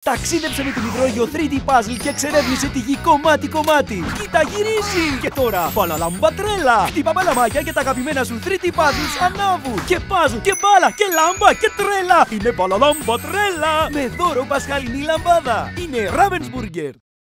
Ταξίδεψε με την υδρόγειο 3D Puzzle και εξερεύνησε τη γη κομμάτι-κομμάτι. Κοίτα, γυρίζει! Και τώρα, παλαλαμπατρέλα! Χτύπα παλαμάκια και τα αγαπημένα σου 3D Puzzles ανάβουν! Και πάζουν και μπάλα και λάμπα και τρέλα! Είναι παλαλαμπατρέλα! Με δώρο πασχαλινή λαμπάδα! Είναι Ravensburger!